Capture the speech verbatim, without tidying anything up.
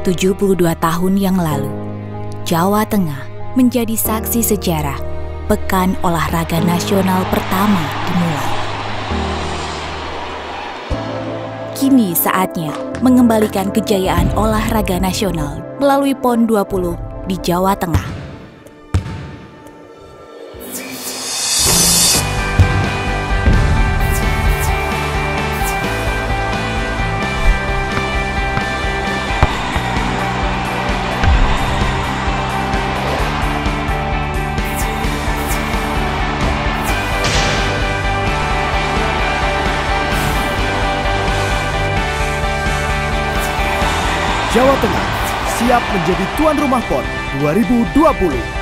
tujuh puluh dua tahun yang lalu, Jawa Tengah menjadi saksi sejarah Pekan Olahraga Nasional pertama dimulai. Kini saatnya mengembalikan kejayaan olahraga nasional melalui PON dua puluh di Jawa Tengah. Jawa Tengah siap menjadi tuan rumah PON dua ribu dua puluh.